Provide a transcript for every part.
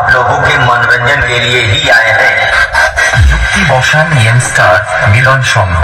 आप लोगों के मनोरंजन के लिए ही आए हैं। যুক্তি বসান ইয়েনস্টার মিলন সংঘ।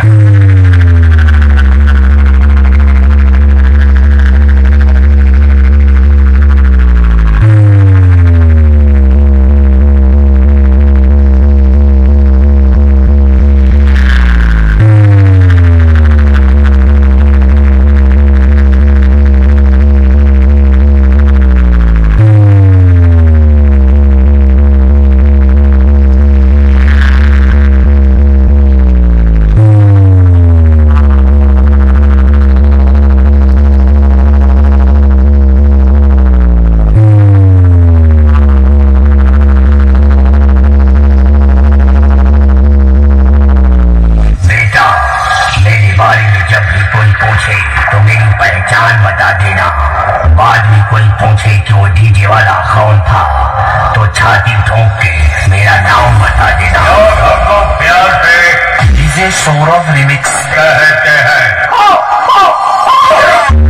तो मेरी पहचान बता देना। बाद में कोई पूछे कि वो डीजे वाला कौन था तो छाती ठोक के मेरा नाम बता देना। प्यार से डीजे सौरभ रिमिक्स कहते हैं।